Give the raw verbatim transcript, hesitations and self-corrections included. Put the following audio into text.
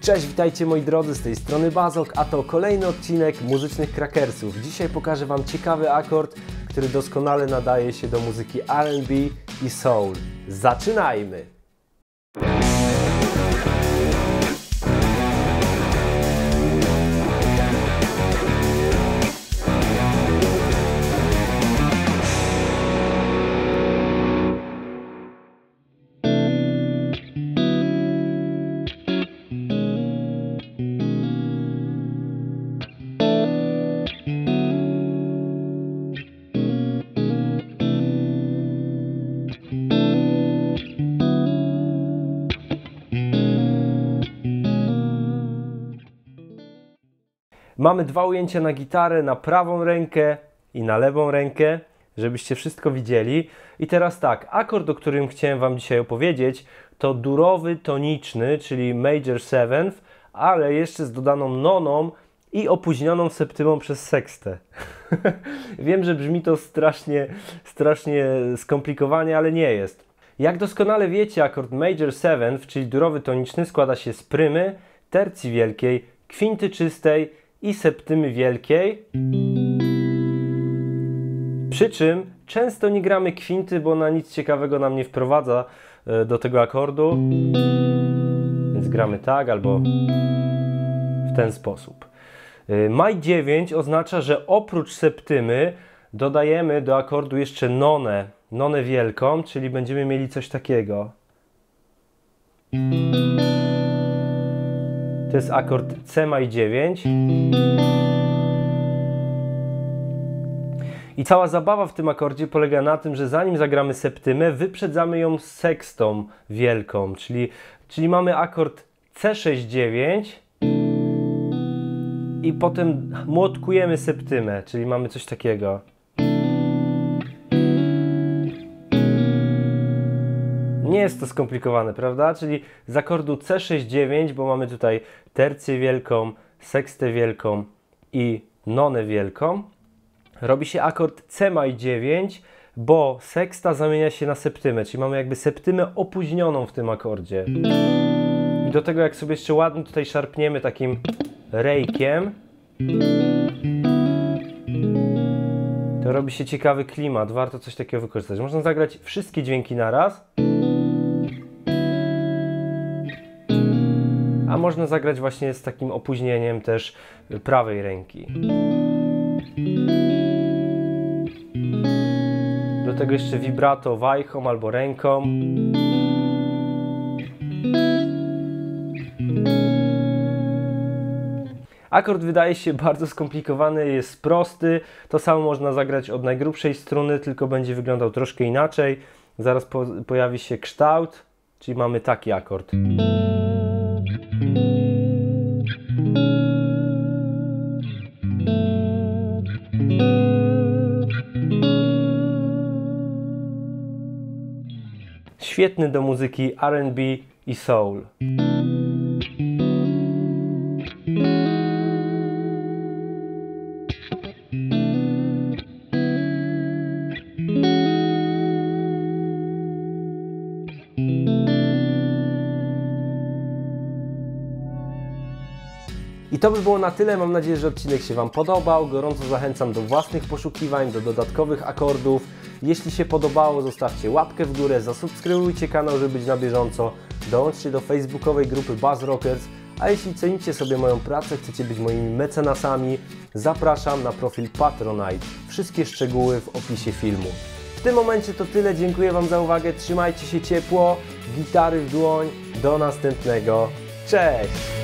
Cześć, witajcie moi drodzy, z tej strony Bazok, a to kolejny odcinek Muzycznych Krakersów. Dzisiaj pokażę Wam ciekawy akord, który doskonale nadaje się do muzyki R and B i soul. Zaczynajmy! Mamy dwa ujęcia na gitarę, na prawą rękę i na lewą rękę, żebyście wszystko widzieli. I teraz tak, akord, o którym chciałem Wam dzisiaj opowiedzieć, to durowy toniczny, czyli major seventh, ale jeszcze z dodaną noną i opóźnioną septymą przez sekstę. Wiem, że brzmi to strasznie, strasznie skomplikowanie, ale nie jest. Jak doskonale wiecie, akord major seventh, czyli durowy toniczny, składa się z prymy, tercji wielkiej, kwinty czystej i septymy wielkiej. Przy czym często nie gramy kwinty, bo ona nic ciekawego nam nie wprowadza do tego akordu. Więc gramy tak albo w ten sposób. Maj dziewięć oznacza, że oprócz septymy dodajemy do akordu jeszcze nonę, nonę wielką, czyli będziemy mieli coś takiego. To jest akord C maj dziewięć. I cała zabawa w tym akordzie polega na tym, że zanim zagramy septymę, wyprzedzamy ją z sekstą wielką, czyli, czyli mamy akord C sześć dziewięć i potem młotkujemy septymę, czyli mamy coś takiego. Nie jest to skomplikowane, prawda? Czyli z akordu C sześć dziewięć, bo mamy tutaj tercję wielką, sekstę wielką i nonę wielką, robi się akord C maj dziewięć, bo seksta zamienia się na septymę, czyli mamy jakby septymę opóźnioną w tym akordzie. I do tego, jak sobie jeszcze ładnie tutaj szarpniemy takim rejkiem, to robi się ciekawy klimat, warto coś takiego wykorzystać. Można zagrać wszystkie dźwięki naraz, a można zagrać właśnie z takim opóźnieniem też prawej ręki. Do tego jeszcze vibrato wajchą albo ręką. Akord wydaje się bardzo skomplikowany, jest prosty. To samo można zagrać od najgrubszej struny, tylko będzie wyglądał troszkę inaczej. Zaraz po pojawi się kształt, czyli mamy taki akord. Świetny do muzyki R and B i soul. I to by było na tyle. Mam nadzieję, że odcinek się Wam podobał. Gorąco zachęcam do własnych poszukiwań, do dodatkowych akordów. Jeśli się podobało, zostawcie łapkę w górę, zasubskrybujcie kanał, żeby być na bieżąco. Dołączcie do facebookowej grupy Buzz Rockers. A jeśli cenicie sobie moją pracę, chcecie być moimi mecenasami, zapraszam na profil Patronite. Wszystkie szczegóły w opisie filmu. W tym momencie to tyle. Dziękuję Wam za uwagę. Trzymajcie się ciepło. Gitary w dłoń. Do następnego. Cześć!